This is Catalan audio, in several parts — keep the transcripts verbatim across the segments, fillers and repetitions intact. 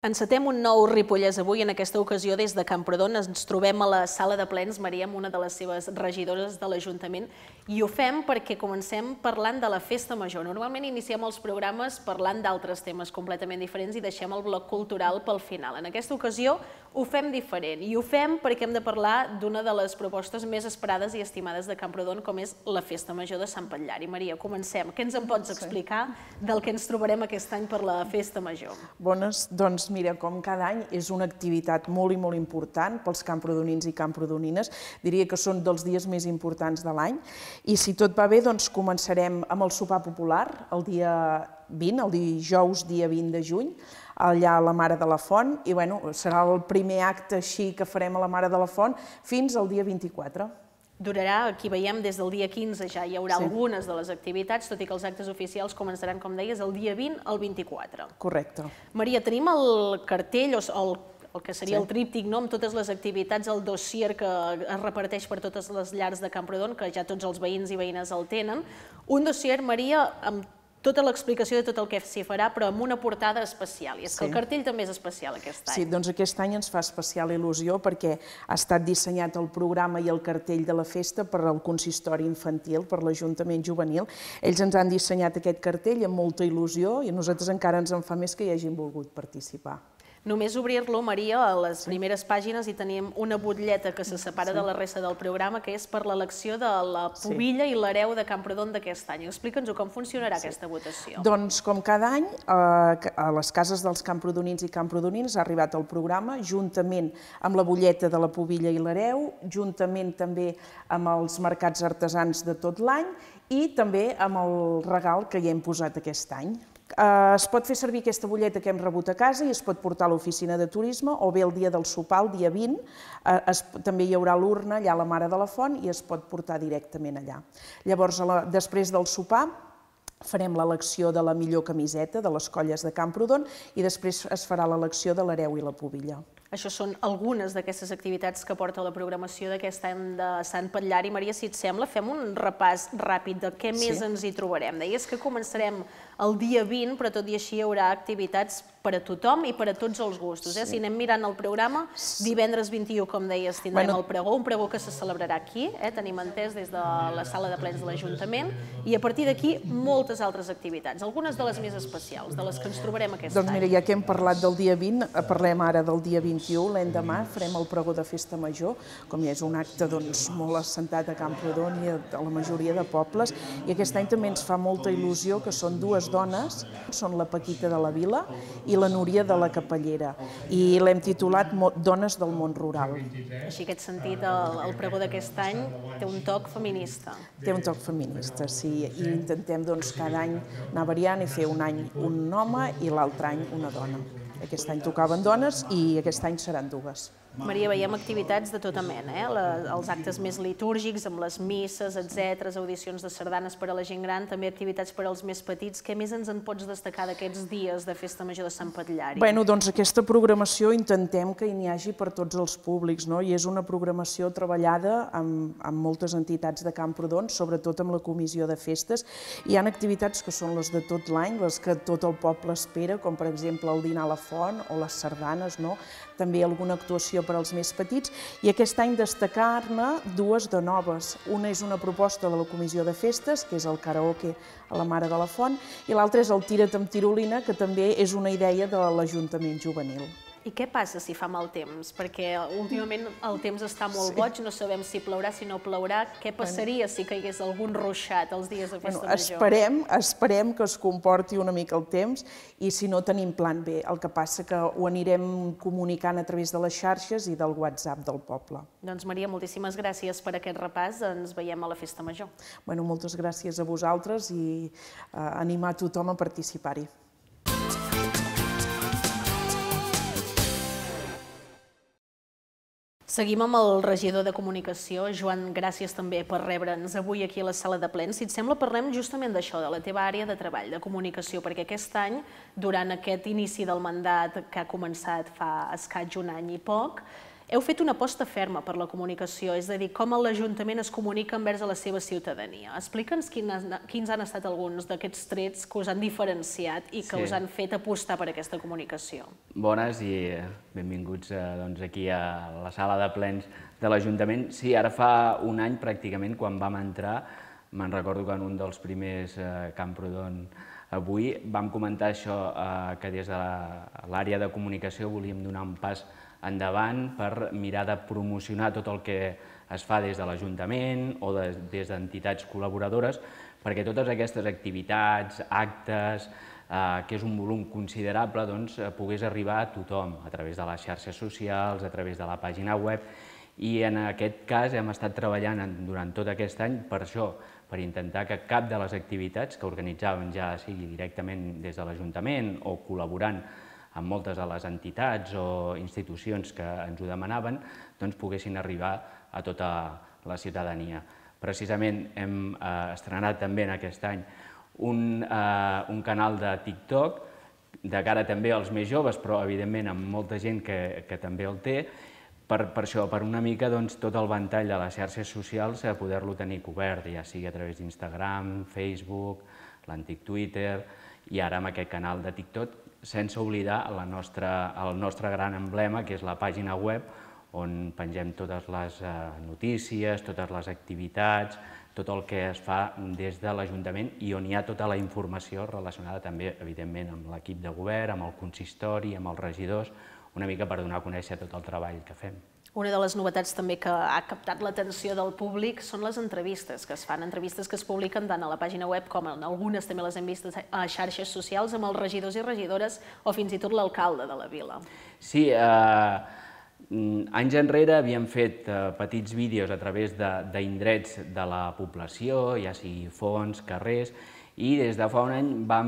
Encetem un nou Ripollès avui, en aquesta ocasió des de Camprodon. Ens trobem a la sala de plens, Maria, amb una de les seves regidores de l'Ajuntament, i ho fem perquè comencem parlant de la Festa Major. Normalment iniciem els programes parlant d'altres temes completament diferents i deixem el bloc cultural pel final. En aquesta ocasió ho fem diferent, i ho fem perquè hem de parlar d'una de les propostes més esperades i estimades de Camprodon, com és la Festa Major de Sant Patllari. Maria, comencem. Què ens en pots explicar del que ens trobarem aquest any per la Festa Major? Bones, doncs mira, com cada any és una activitat molt i molt important pels camprodonins i camprodonines. Diria que són dels dies més importants de l'any. I si tot va bé, doncs començarem amb el sopar popular el dia vint, el dijous dia vint de juny, allà a la Mare de la Font, i bueno, serà el primer acte així que farem a la Mare de la Font fins al dia vint-i-quatre. Durarà, aquí veiem, des del dia quinze ja hi haurà algunes de les activitats, tot i que els actes oficials començaran, com deies, el dia vint al vint-i-quatre. Correcte. Maria, tenim el cartell, o el el que seria el tríptic, amb totes les activitats, el dossier que es reparteix per totes les llars de Camprodon, que ja tots els veïns i veïnes el tenen. Un dossier, Maria, amb tota l'explicació de tot el que s'hi farà, però amb una portada especial. I és que el cartell també és especial aquest any. Sí, doncs aquest any ens fa especial il·lusió perquè ha estat dissenyat el programa i el cartell de la festa per al consistori infantil, per l'Ajuntament Juvenil. Ells ens han dissenyat aquest cartell amb molta il·lusió i a nosaltres encara ens en fa més que hi hagin volgut participar. Només obrir-lo, Maria, a les primeres pàgines hi tenim una butlleta que se separa de la resta del programa, que és per l'elecció de la pubilla i l'hereu de Camprodon d'aquest any. Explica'ns-ho, com funcionarà aquesta votació. Doncs, com cada any, a les cases dels camprodonins i camprodonines ha arribat el programa, juntament amb la butlleta de la pubilla i l'hereu, juntament també amb els mercats artesans de tot l'any i també amb el regal que hi hem posat aquest any. Es pot fer servir aquesta butlleta que hem rebut a casa i es pot portar a l'oficina de turisme o bé el dia del sopar, el dia vint, també hi haurà l'urna allà a la Mare de la Font i es pot portar directament allà. Llavors, després del sopar, farem l'elecció de la millor camiseta de les colles de Camprodon i després es farà l'elecció de l'hereu i la pubilla. Això són algunes d'aquestes activitats que porta la programació d'aquest any de Sant Patllari. Maria, si et sembla, fem un repàs ràpid de què més ens hi trobarem. Deies que començarem el dia vint, però tot i així hi haurà activitats per a tothom i per a tots els gustos. Si anem mirant el programa, divendres vint-i-u, com deies, tindrem el pregó, un pregó que se celebrarà aquí, tenim entès des de la sala de plens de l'Ajuntament, i a partir d'aquí moltes altres activitats, algunes de les més especials, de les que ens trobarem aquest any. Doncs mira, ja que hem parlat del dia vint, parlem ara del dia vint-i-u, l'endemà farem el pregó de Festa Major, com ja és un acte molt assentat a Camprodon i a la majoria de pobles, i aquest any també ens fa molta il·lusió que són dues dones, són la Paquita de la Vila i la Núria de la Capellera, i l'hem titulat Dones del món rural. Així, en aquest sentit, el pregó d'aquest any té un toc feminista. Té un toc feminista, sí, i intentem cada any anar variant i fer un any un home i l'altre any una dona. Aquest any tocaven dones i aquest any seran dues. Maria, veiem activitats de tota mena, els actes més litúrgics, amb les misses, etcètera, audicions de sardanes per a la gent gran, també activitats per als més petits. Què més ens en pots destacar d'aquests dies de Festa Major de Sant Patllari? Bé, doncs aquesta programació intentem que hi hagi per tots els públics, i és una programació treballada amb moltes entitats de Camprodon, sobretot amb la comissió de festes. Hi ha activitats que són les de tot l'any, les que tot el poble espera, com per exemple el dinar a la font o les sardanes, també alguna actuació per als més petits, i aquest any destacar-ne dues de noves. Una és una proposta de la Comissió de Festes, que és el karaoke a la Mare de la Font, i l'altra és el tira't amb tirolina, que també és una idea de l'Ajuntament Juvenil. I què passa si fa mal temps? Perquè últimament el temps està molt boig, no sabem si plourà, si no plourà. Què passaria si caigués algun ruixat els dies de Festa Major? Esperem que es comporti una mica el temps i si no tenim plan B. El que passa que ho anirem comunicant a través de les xarxes i del WhatsApp del poble. Doncs Maria, moltíssimes gràcies per aquest repàs. Ens veiem a la Festa Major. Moltes gràcies a vosaltres i animar a tothom a participar-hi. Seguim amb el regidor de Comunicació. Joan, gràcies també per rebre'ns avui aquí a la sala de plens. Si et sembla, parlem justament d'això, de la teva àrea de treball, de comunicació, perquè aquest any, durant aquest inici del mandat que ha començat fa escaig un any i poc, Heu fet una aposta ferma per la comunicació, és a dir, com l'Ajuntament es comunica envers a la seva ciutadania. Explica'ns quins han estat alguns d'aquests trets que us han diferenciat i que us han fet apostar per aquesta comunicació. Bones i benvinguts aquí a la sala de plens de l'Ajuntament. Sí, ara fa un any pràcticament quan vam entrar, me'n recordo que en un dels primers Camprodon avui vam comentar això, que des de l'àrea de comunicació volíem donar un pas endavant per mirar de promocionar tot el que es fa des de l'Ajuntament o des d'entitats col·laboradores, perquè totes aquestes activitats, actes, que és un volum considerable, pogués arribar a tothom, a través de les xarxes socials, a través de la pàgina web, i en aquest cas hem estat treballant durant tot aquest any per això, per intentar que cap de les activitats que organitzàvem, ja sigui directament des de l'Ajuntament o col·laborant amb moltes de les entitats o institucions que ens ho demanaven, doncs poguessin arribar a tota la ciutadania. Precisament hem estrenat també en aquest any un canal de TikTok, de cara també als més joves, però evidentment amb molta gent que també el té, per això, per una mica tot el ventall de les xarxes socials poder-lo tenir cobert, ja sigui a través d'Instagram, Facebook, l'antic Twitter i ara amb aquest canal de TikTok, sense oblidar el nostre gran emblema, que és la pàgina web, on pengem totes les notícies, totes les activitats, tot el que es fa des de l'Ajuntament i on hi ha tota la informació relacionada també, evidentment, amb l'equip de govern, amb el consistori, amb els regidors, una mica per donar a conèixer tot el treball que fem. Una de les novetats també que ha captat l'atenció del públic són les entrevistes que es fan, entrevistes que es publiquen tant a la pàgina web com en algunes també les hem vist a xarxes socials amb els regidors i regidores o fins i tot l'alcalde de la vila. Sí, anys enrere havíem fet petits vídeos a través d'indrets de la població, ja sigui fonts, carrers, i des de fa un any vam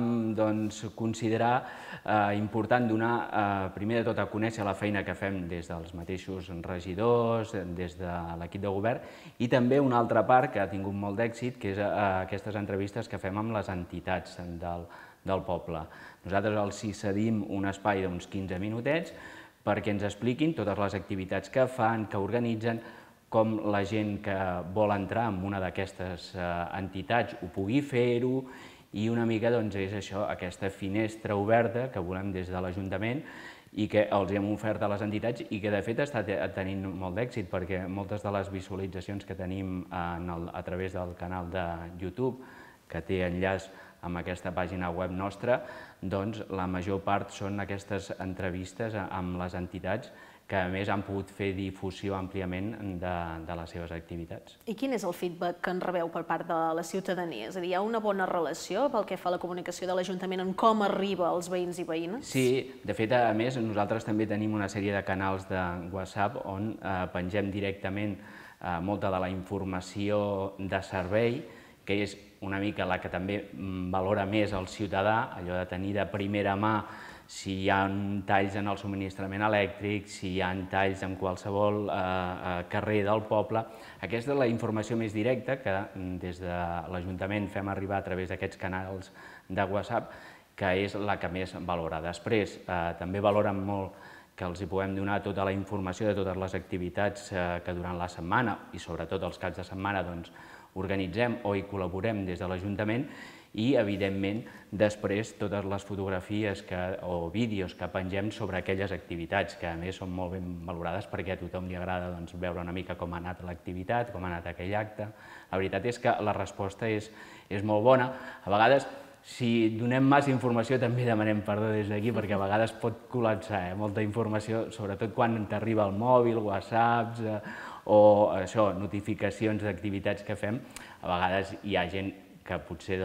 considerar important donar primer de tot a conèixer la feina que fem des dels mateixos regidors, des de l'equip de govern i també una altra part que ha tingut molt d'èxit, que és aquestes entrevistes que fem amb les entitats del poble. Nosaltres els cedim un espai d'uns quinze minutets perquè ens expliquin totes les activitats que fan, que organitzen, com la gent que vol entrar en una d'aquestes entitats ho pugui fer-ho i una mica és això, aquesta finestra oberta que volem des de l'Ajuntament i que els hem ofert a les entitats i que de fet està tenint molt d'èxit perquè moltes de les visualitzacions que tenim a través del canal de YouTube, que té enllaç amb aquesta pàgina web nostra, doncs la major part són aquestes entrevistes amb les entitats que a més han pogut fer difusió àmpliament de les seves activitats. I quin és el feedback que en rebeu per part de la ciutadania? És a dir, hi ha una bona relació pel que fa a la comunicació de l'Ajuntament en com arriba als veïns i veïnes? Sí, de fet, a més, nosaltres també tenim una sèrie de canals de WhatsApp on pengem directament molta de la informació de servei, que és una mica la que també valora més el ciutadà, allò de tenir de primera mà si hi ha talls en el subministrament elèctric, si hi ha talls en qualsevol carrer del poble. Aquesta és la informació més directa que des de l'Ajuntament fem arribar a través d'aquests canals de WhatsApp, que és la que més valora. Després, també valoren molt que els hi puguem donar tota la informació de totes les activitats que durant la setmana i sobretot els caps de setmana organitzem o hi col·laborem des de l'Ajuntament i, evidentment, després totes les fotografies o vídeos que pengem sobre aquelles activitats, que a més són molt ben valorades perquè a tothom li agrada veure una mica com ha anat l'activitat, com ha anat aquell acte. La veritat és que la resposta és molt bona. A vegades, si donem massa informació, també demanem perdó des d'aquí, perquè a vegades pot col·lapsar molta informació, sobretot quan t'arriba al mòbil, whatsapps o això, notificacions d'activitats que fem. A vegades hi ha gent que potser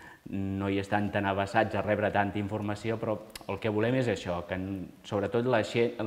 no hi estan tan avesats a rebre tanta informació, però el que volem és això, que sobretot la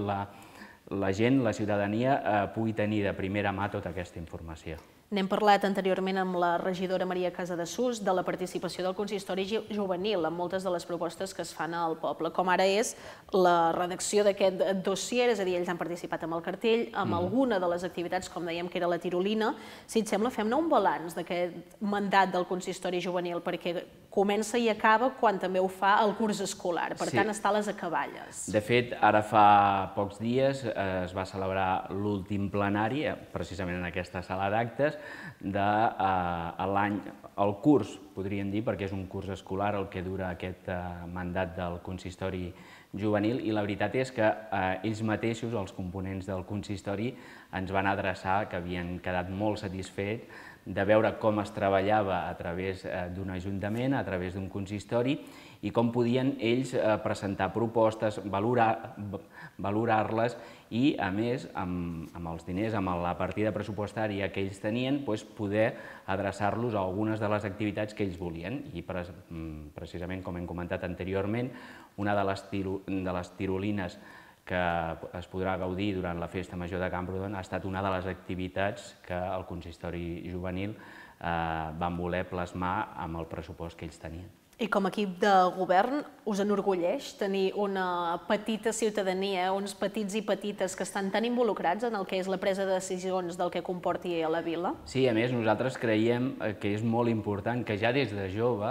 gent, la ciutadania, pugui tenir de primera mà tota aquesta informació. N'hem parlat anteriorment amb la regidora Maria Casadesús de la participació del consistori juvenil en moltes de les propostes que es fan al poble, com ara és la redacció d'aquest dossier, és a dir, ells han participat amb el cartell, amb alguna de les activitats, com dèiem que era la tirolina. Si et sembla, fem-ne un balanç d'aquest mandat del consistori juvenil, perquè comença i acaba quan també ho fa el curs escolar, per tant està a les acaballes. De fet, ara fa pocs dies es va celebrar l'últim plenari, precisament en aquesta sala d'actes, de l'any, el curs, podríem dir, perquè és un curs escolar el que dura aquest mandat del consistori juvenil, i la veritat és que ells mateixos, els components del consistori, ens van adreçar que havien quedat molt satisfets de veure com es treballava a través d'un ajuntament, a través d'un consistori, i com podien ells presentar propostes, valorar-les i, a més, amb els diners, amb la partida pressupostària que ells tenien, poder adreçar-los a algunes de les activitats que ells volien. I, precisament, com hem comentat anteriorment, una de les tirolines que es podrà gaudir durant la Festa Major de Camprodon ha estat una de les activitats que el consistori juvenil van voler plasmar amb el pressupost que ells tenien. I com a equip de govern us enorgulleix tenir una petita ciutadania, uns petits i petites que estan tan involucrats en el que és la presa de decisions del que comporti a la vila? Sí, a més, nosaltres creiem que és molt important que ja des de jove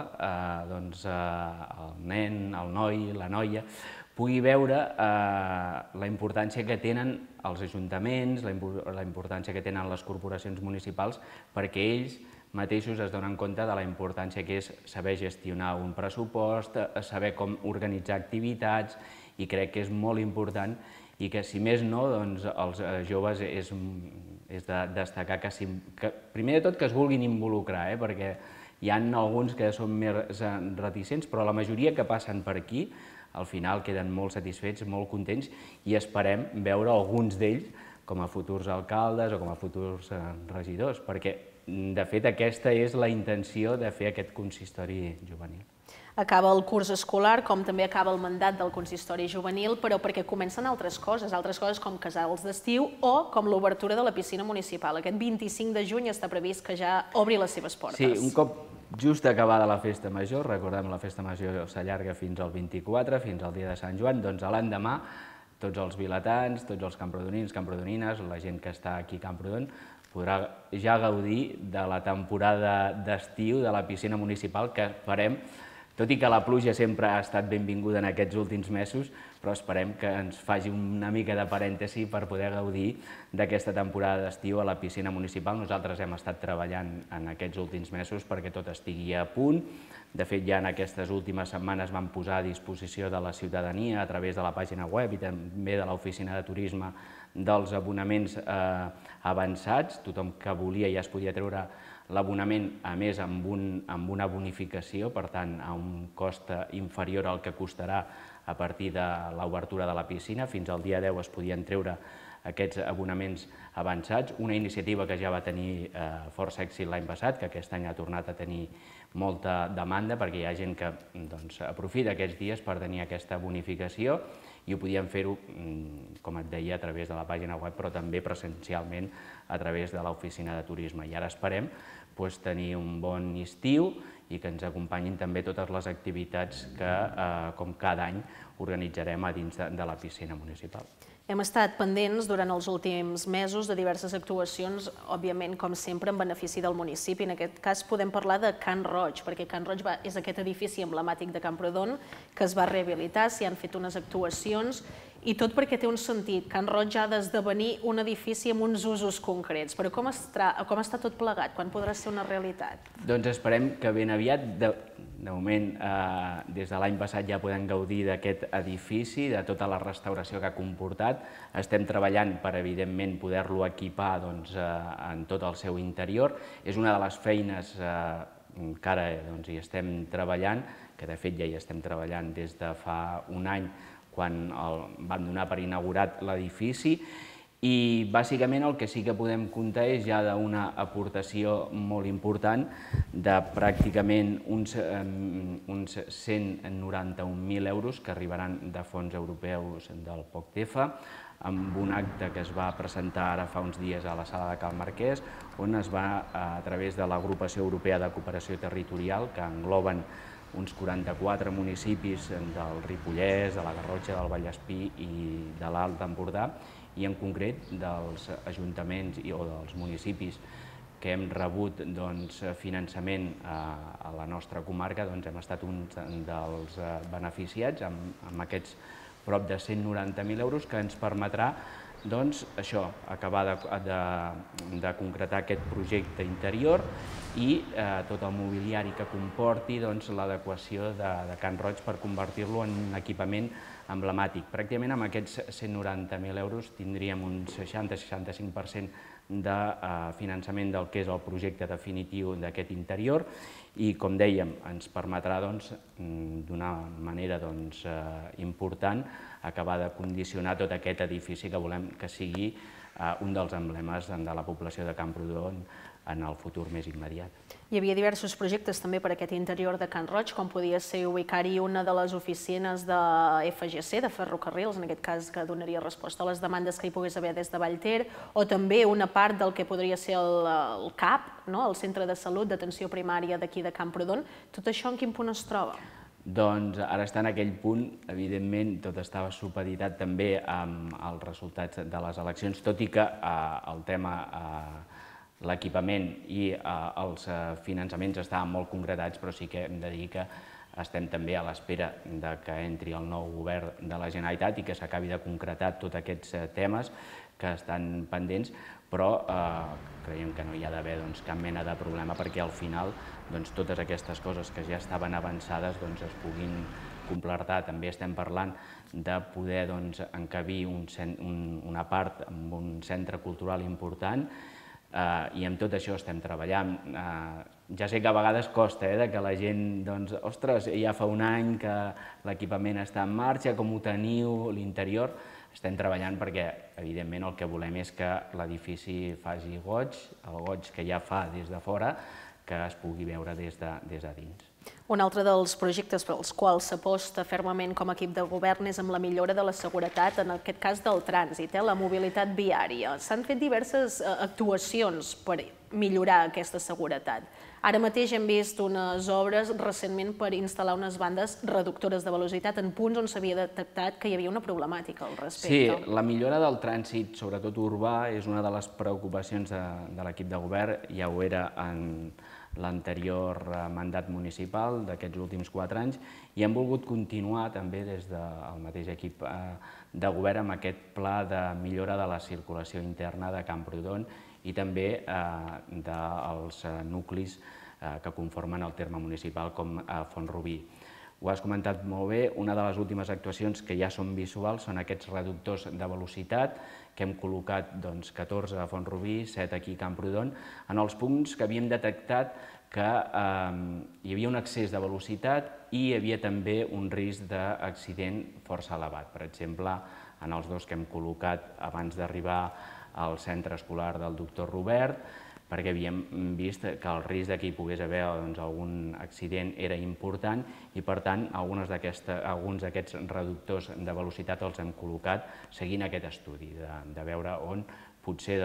el nen, el noi, la noia, pugui veure la importància que tenen els ajuntaments, la importància que tenen les corporacions municipals, perquè ells mateixos es donen compte de la importància que és saber gestionar un pressupost, saber com organitzar activitats, i crec que és molt important i que, si més no, els joves és de destacar que, primer de tot, que es vulguin involucrar, perquè hi ha alguns que són més reticents, però la majoria que passen per aquí al final queden molt satisfets, molt contents, i esperem veure alguns d'ells com a futurs alcaldes o com a futurs regidors, perquè, de fet, aquesta és la intenció de fer aquest consistori juvenil. Acaba el curs escolar, com també acaba el mandat del consistori juvenil, però perquè comencen altres coses, altres coses com casals d'estiu o com l'obertura de la piscina municipal. Aquest vint-i-cinc de juny està previst que ja obri les seves portes. Sí, un cop just acabada la Festa Major, recordem, la Festa Major s'allarga fins al vint-i-quatre, fins al dia de Sant Joan, doncs l'endemà tots els vilatans, tots els camprodonins, camprodonines, la gent que està aquí a Camprodon, podrà ja gaudir de la temporada d'estiu de la piscina municipal que farem, tot i que la pluja sempre ha estat benvinguda en aquests últims mesos, però esperem que ens faci una mica de parèntesi per poder gaudir d'aquesta temporada d'estiu a la piscina municipal. Nosaltres hem estat treballant en aquests últims mesos perquè tot estigui a punt. De fet, ja en aquestes últimes setmanes vam posar a disposició de la ciutadania a través de la pàgina web i també de l'oficina de turisme dels abonaments avançats. Tothom que volia ja es podia treure l'abonament, a més, amb una bonificació, per tant, a un cost inferior al que costarà a partir de l'obertura de la piscina. Fins al dia deu es podien treure aquests abonaments avançats, una iniciativa que ja va tenir força èxit l'any passat, que aquest any ha tornat a tenir molta demanda, perquè hi ha gent que aprofita aquests dies per tenir aquesta bonificació, i ho podien fer-ho, com et deia, a través de la pàgina web, però també presencialment a través de l'oficina de turisme. I ara esperem tenir un bon estiu i que ens acompanyin també totes les activitats que, com cada any, organitzarem a dins de la piscina municipal. Hem estat pendents durant els últims mesos de diverses actuacions, òbviament, com sempre, en benefici del municipi. En aquest cas podem parlar de Can Roig, perquè Can Roig és aquest edifici emblemàtic de Camprodon que es va rehabilitar, s'hi han fet unes actuacions, i tot perquè té un sentit. Can Roig ha d'esdevenir un edifici amb uns usos concrets. Però com està tot plegat? Quan podrà ser una realitat? Doncs esperem que ben aviat, de moment, des de l'any passat ja podem gaudir d'aquest edifici, de tota la restauració que ha comportat. Estem treballant per, evidentment, poder-lo equipar en tot el seu interior. És una de les feines que ara hi estem treballant, que de fet ja hi estem treballant des de fa un any, quan vam donar per inaugurat l'edifici, i bàsicament el que sí que podem comptar és ja d'una aportació molt important de pràcticament uns cent noranta-un mil euros que arribaran de fons europeus del POCTEFA, amb un acte que es va presentar ara fa uns dies a la sala de Cal Marquès, on es va, a través de l'Agrupació Europea de Cooperació Territorial, que engloben uns quaranta-quatre municipis del Ripollès, de la Garrotxa, del Vallespir i de l'Alt Empordà, i en concret dels ajuntaments o dels municipis que hem rebut finançament a la nostra comarca, hem estat un dels beneficiats amb aquests prop de cent noranta mil euros, que ens permetrà això, acabar de concretar aquest projecte interior i tot el mobiliari que comporti l'adequació de Can Roig per convertir-lo en un equipament emblemàtic. Pràcticament amb aquests cent noranta mil euros tindríem un seixanta a seixanta-cinc per cent de finançament del que és el projecte definitiu d'aquest interior i, com dèiem, ens permetrà d'una manera important acabar de condicionar tot aquest edifici que volem que sigui un dels emblemes de la població de Camprodon en el futur més immediat. Hi havia diversos projectes també per aquest interior de Can Roig, com podia ser ubicar-hi una de les oficines de F G C, de ferrocarrils, en aquest cas que donaria resposta a les demandes que hi pogués haver des de Vallter, o també una part del que podria ser el C A P, el Centre de Salut d'Atenció Primària d'aquí de Camprodon. Tot això en quin punt es troba? Doncs ara està en aquell punt, evidentment tot estava supeditat també amb els resultats de les eleccions, tot i que el tema, l'equipament i els finançaments estaven molt concretats, però sí que hem de dir que estem també a l'espera que entri el nou govern de la Generalitat i que s'acabi de concretar tots aquests temes que estan pendents, però creiem que no hi ha d'haver cap mena de problema perquè al final totes aquestes coses que ja estaven avançades es puguin completar. També estem parlant de poder encabir una part amb un centre cultural important i amb tot això estem treballant. Ja sé que a vegades costa que la gent, doncs, ostres, ja fa un any que l'equipament està en marxa, com ho teniu, l'interior. Estem treballant perquè, evidentment, el que volem és que l'edifici faci goig, el goig que ja fa des de fora, que es pugui veure des de dins. Un altre dels projectes pels quals s'aposta fermament com a equip de govern és amb la millora de la seguretat, en aquest cas del trànsit, la mobilitat viària. S'han fet diverses actuacions per millorar aquesta seguretat. Ara mateix hem vist unes obres recentment per instal·lar unes bandes reductores de velocitat en punts on s'havia detectat que hi havia una problemàtica al respecte. Sí, la millora del trànsit, sobretot urbà, és una de les preocupacions de l'equip de govern. Ja ho era en l'anterior mandat municipal d'aquests últims quatre anys i hem volgut continuar també des del mateix equip de govern amb aquest pla de millora de la circulació interna de Camprodon i també dels nuclis que conformen el terme municipal com Font-rubí. Ho has comentat molt bé, una de les últimes actuacions que ja són visuals són aquests reductors de velocitat que hem col·locat catorze a Font-rubí, set aquí a Camprodon, en els punts que havíem detectat que hi havia un excés de velocitat i hi havia també un risc d'accident força elevat. Per exemple, en els dos que hem col·locat abans d'arribar al centre escolar del doctor Robert, perquè havíem vist que el risc que hi pogués haver algun accident era important i, per tant, alguns d'aquests reductors de velocitat els hem col·locat seguint aquest estudi, de veure on potser,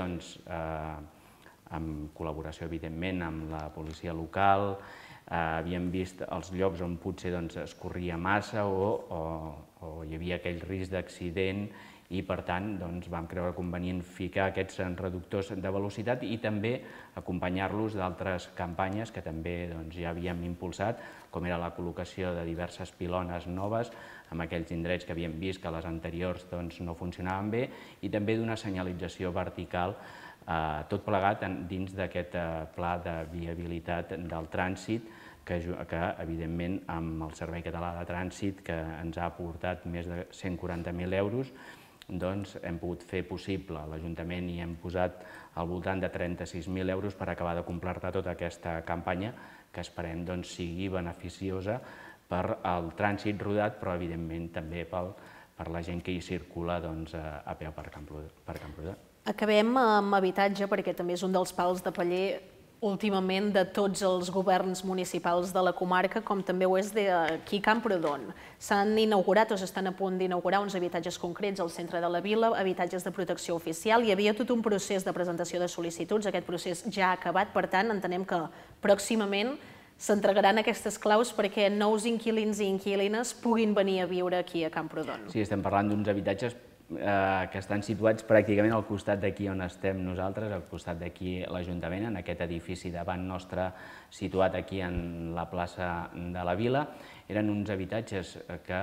en col·laboració, evidentment, amb la policia local, havíem vist els llocs on potser es corria massa o hi havia aquell risc d'accident i, per tant, vam creure convenient ficar aquests reductors de velocitat i també acompanyar-los d'altres campanyes que també ja havíem impulsat, com era la col·locació de diverses pilones noves en aquells indrets que havíem vist que les anteriors no funcionaven bé i també d'una senyalització vertical, tot plegat dins d'aquest pla de viabilitat del trànsit que, evidentment, amb el Servei Català de Trànsit, que ens ha aportat més de cent quaranta mil euros, doncs hem pogut fer possible. L'Ajuntament hi hem posat al voltant de trenta-sis mil euros per acabar de completar tota aquesta campanya que esperem sigui beneficiosa per al trànsit rodat, però evidentment també per la gent que hi circula a peu per Camprodon. Acabem amb habitatge, perquè també és un dels pals de paller últimament de tots els governs municipals de la comarca, com també ho és d'aquí a Camprodon. S'han inaugurat o s'estan a punt d'inaugurar uns habitatges concrets al centre de la vila, habitatges de protecció oficial. Hi havia tot un procés de presentació de sol·licituds, aquest procés ja ha acabat, per tant, entenem que pròximament s'entregaran aquestes claus perquè nous inquilins i inquilines puguin venir a viure aquí a Camprodon. Sí, estem parlant d'uns habitatges que estan situats pràcticament al costat d'aquí on estem nosaltres, al costat d'aquí l'Ajuntament, en aquest edifici davant nostre situat aquí en la plaça de la Vila. Eren uns habitatges que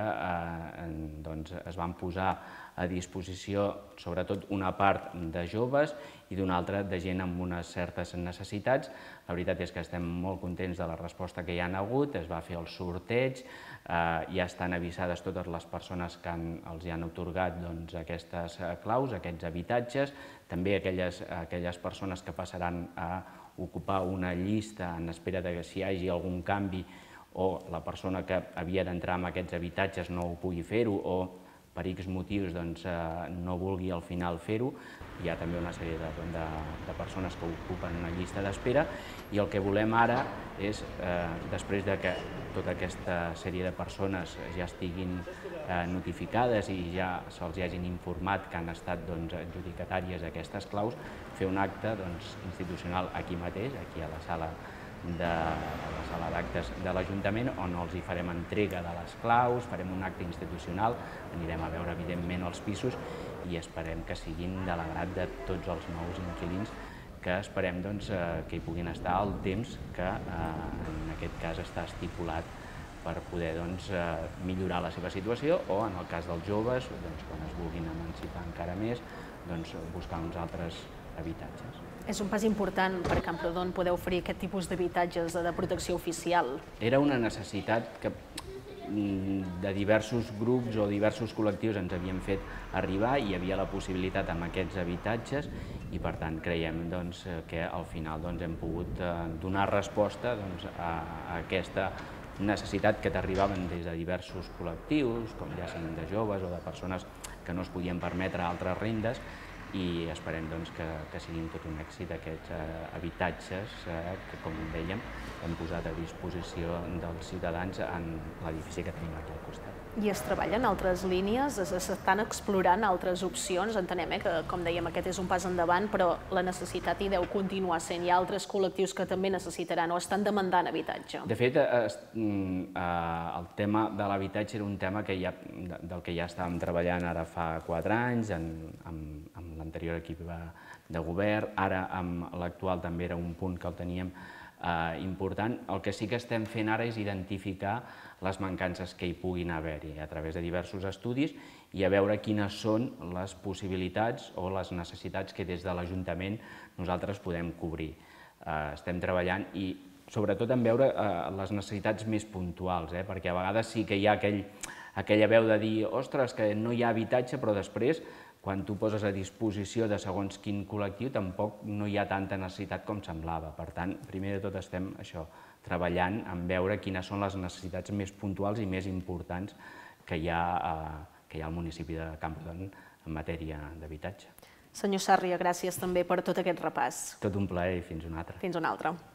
es van posar a disposició sobretot una part de joves i d'una altra de gent amb unes certes necessitats. La veritat és que estem molt contents de la resposta que hi ha hagut, es va fer el sorteig, ja estan avisades totes les persones que els han atorgat aquestes claus, aquests habitatges, també aquelles persones que passaran a ocupar una llista en espera que si hi hagi algun canvi o la persona que havia d'entrar en aquests habitatges no ho pugui fer-ho o per X motius no vulgui al final fer-ho. Hi ha també una sèrie de persones que ocupen una llista d'espera i el que volem ara és, després que tota aquesta sèrie de persones ja estiguin notificades i ja se'ls hagin informat que han estat adjudicatàries d'aquestes claus, fer un acte institucional aquí mateix, aquí a la sala d'actes de l'Ajuntament, on els hi farem entrega de les claus, farem un acte institucional, anirem a veure evidentment els pisos i esperem que siguin de l'agrat de tots els nous inquilins que esperem que hi puguin estar el temps que en aquest cas està estipulat per poder millorar la seva situació o, en el cas dels joves, quan es vulguin emancipar encara més, buscar uns altres habitatges. És un pas important per Camprodon poder oferir aquest tipus d'habitatges de protecció oficial. Era una necessitat que de diversos grups o diversos col·lectius ens havien fet arribar i hi havia la possibilitat amb aquests habitatges i per tant creiem que al final hem pogut donar resposta a aquesta necessitat que t'arribaven des de diversos col·lectius, com ja siguin de joves o de persones que no es podien permetre altres rendes, i esperem que siguin tot un èxit aquests habitatges que, com dèiem, hem posat a disposició dels ciutadans en l'edifici que tenim aquí al costat. I es treballa en altres línies? S'estan explorant altres opcions? Entenem que, com dèiem, aquest és un pas endavant, però la necessitat hi deu continuar sent. Hi ha altres col·lectius que també necessitaran o estan demandant habitatge. De fet, el tema de l'habitatge era un tema del que ja estàvem treballant ara fa quatre anys, amb l'anterior equip de govern, ara amb l'actual també era un punt que el teníem important. El que sí que estem fent ara és identificar les mancances que hi puguin haver-hi a través de diversos estudis i a veure quines són les possibilitats o les necessitats que des de l'Ajuntament nosaltres podem cobrir. Estem treballant i sobretot en veure les necessitats més puntuals, perquè a vegades sí que hi ha aquella veu de dir ostres, que no hi ha habitatge, però després quan tu poses a disposició de segons quin col·lectiu tampoc no hi ha tanta necessitat com semblava. Per tant, primer de tot estem treballant en veure quines són les necessitats més puntuals i més importants que hi ha al municipi de Camprodon en matèria d'habitatge. Senyor Sàrria, gràcies també per tot aquest repàs. Tot un plaer i fins una altra. Fins una altra.